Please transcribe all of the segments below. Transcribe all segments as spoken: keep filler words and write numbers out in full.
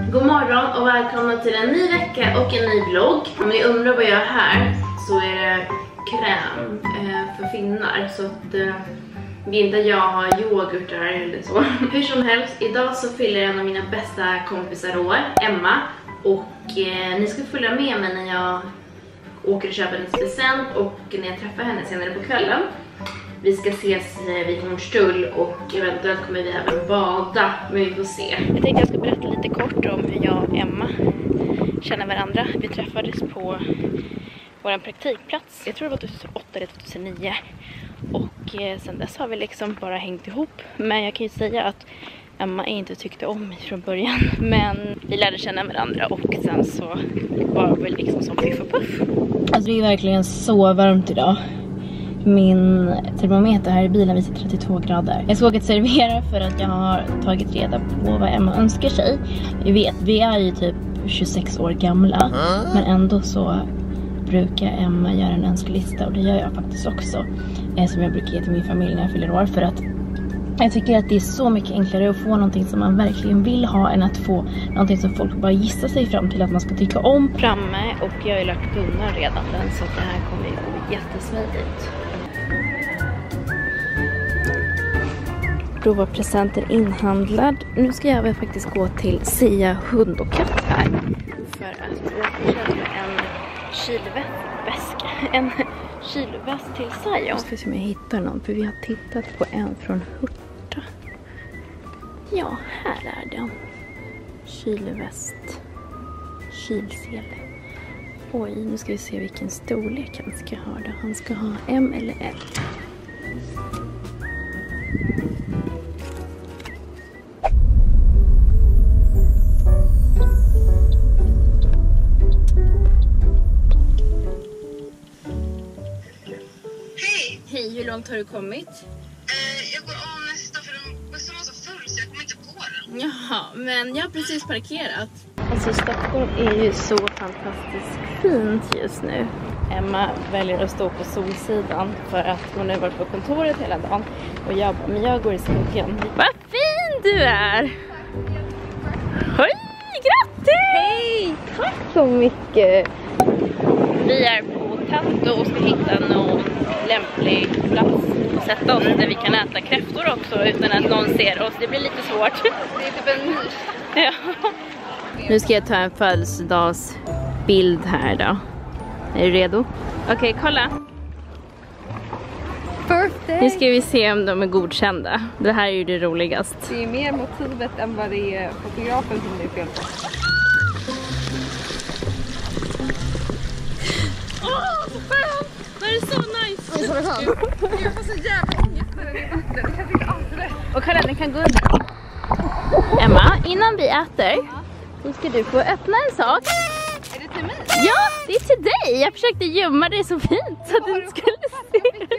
God morgon och välkomna till en ny vecka och en ny vlogg. Om ni undrar vad jag är här så är det kräm eh, för finnar. Så att eh, inte jag har yoghurt där eller så. Hur som helst, idag så fyller en av mina bästa kompisar år, Emma. Och eh, ni ska följa med mig när jag åker och köper en present och när jag träffar henne senare på kvällen. Vi ska ses vid Hornstull och eventuellt kommer vi även bada, men vi får se. Jag tänkte jag ska berätta lite kort om hur jag och Emma känner varandra. Vi träffades på vår praktikplats, jag tror det var tjugohundraåtta eller tjugohundranio. Och eh, sen dess har vi liksom bara hängt ihop. Men jag kan ju säga att Emma inte tyckte om mig från början. Men vi lärde känna varandra och sen så var vi liksom som piff och puff. Alltså det är verkligen så varmt idag. Min termometer här i bilen visar trettiotvå grader. Jag ska åka att servera för att jag har tagit reda på vad Emma önskar sig. Vi vet, vi är ju typ tjugosex år gamla. Men ändå så brukar Emma göra en önskelista. Och det gör jag faktiskt också. Som jag brukar ge till min familj när jag fyller år. För att jag tycker att det är så mycket enklare att få någonting som man verkligen vill ha än att få någonting som folk bara gissar sig fram till att man ska tycka om. Framme och jag har ju lagt undan redan den så att det här kommer ju gå jättesmidigt. Prova presenter inhandlad. Nu ska jag väl faktiskt gå till Sia hund och katt här. För att jag köper en kylväska. En kylväst till Sia. Jag ska se om jag hittar någon. För vi har tittat på en från Hurta. Ja, här är den. Kylväst. Kylsele. Oj, nu ska vi se vilken storlek han ska ha då. Han ska ha M eller L. Hej, hur långt har du kommit? Eh, jag går av nästa för bussen var så full så jag kommer inte på den. Jaha, men jag har precis parkerat. Alltså Stockholm är ju så fantastiskt fint just nu. Emma väljer att stå på solsidan för att hon har varit på kontoret hela dagen. Och jag bara, men jag går i skuggan. Vad fin du är! Hej, grattis! Hej, tack så mycket! Vi är på Tanto och ska hitta någon lämplig plats att sätta oss där vi kan äta kräftor också utan att någon ser oss. Det blir lite svårt. Det är typ en nisch. Ja. Nu ska jag ta en födelsedagsbild här då. Är du redo? Okej, okay, kolla. Birthday. Nu ska vi se om de är godkända. Det här är ju det roligast. Det är mer motivet än vad det är fotografen som det är fel på. Åh, så skönt! Det är så nice! Det är så skönt. Jag får så jävla ångest när den är vatten. Det känns inte alls rätt. Och kolla, den kan gå under. Emma, innan vi äter så ska du få öppna en sak. Är det till mig? Ja, det är till dig. Jag försökte gömma det så fint så att du inte skulle se.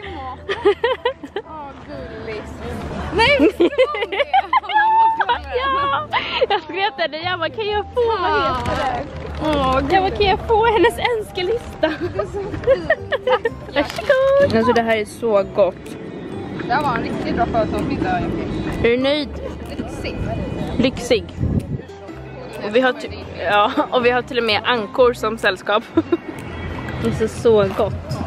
Åh, gulligt. Nej, visst var det? Ja, jag skrev till dig. Jag bara, kan jag få, vad heter det? Åh, jag bara, kan jag få hennes önskelista? Det är så fint. Varsågod. Alltså det här är så gott. Det här var en riktigt bra födelsedagsmiddag. Är du nöjd? Lyxig. Lyxig. Och vi har, ja, och vi har till och med ankor som sällskap. Det är så gott.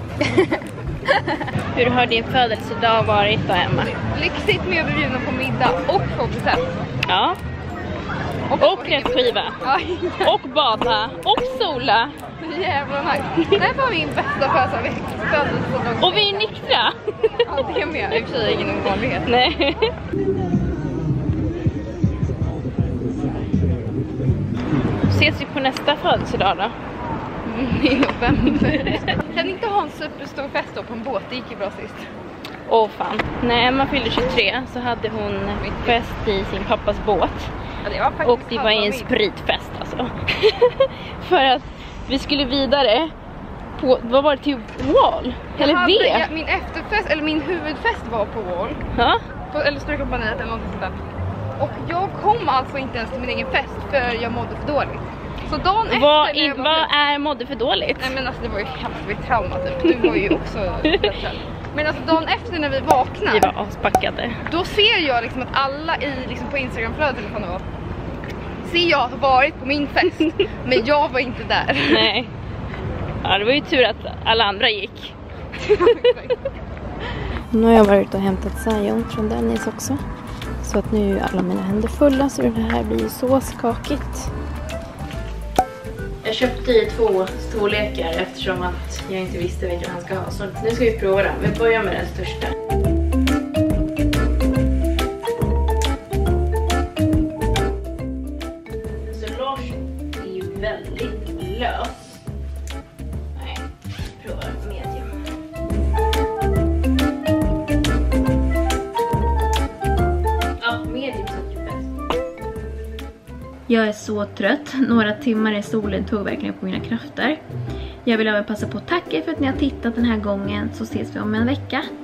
Hur har din födelsedag varit då, Emma? Lyxigt med att bli bjuden på middag och få present. Ja. Och, och kräftskiva. Ja. Och bada. Och sola. Jävla nice. Det här var min bästa födelsedag. Och vi är nyktra. Ja, det är med. I och för sig ingen ovanlighet. Nej. Ses vi på nästa födelsedag då? I november. Kan inte ha en superstor fest då på en båt? Det gick ju bra sist. Åh fan. När Emma fyllde tjugotre så hade hon fest i sin pappas båt. Ja, det var och det var en spritfest alltså. För att vi skulle vidare på, vad var det, till Wall? Eller hade, V? Ja, min efterfest, eller min huvudfest var på Wall. Ja? På, eller Strökompaniet eller något sånt där. Och jag kom alltså inte ens till min egen fest för jag mådde för dåligt. Så dagen efter vad, när jag var vad är mådde för dåligt? Nej men alltså det var ju hemskt, det var trauma typ. Du var ju också rädd. Men alltså dagen efter när vi vaknar, vi var aspackade. Då ser jag liksom att alla i, liksom på Instagram-flödet eller vad det var, C har varit på min fest, men jag var inte där. Nej. Ja, det var ju tur att alla andra gick. Nu har jag varit ute och hämtat Zion från Dennis också. Så att nu är alla mina händer fulla, så det här blir så skakigt. Jag köpte i två storlekar eftersom att jag inte visste vilken han ska ha. Så nu ska vi prova den. Vi börjar med den största. Så Lars är ju väldigt lös. Nej, prova medium. Ja, medium satt ju bäst. Jag är så trött. Några timmar i solen tog verkligen på mina krafter. Jag vill även passa på att tacka för att ni har tittat den här gången. Så ses vi om en vecka.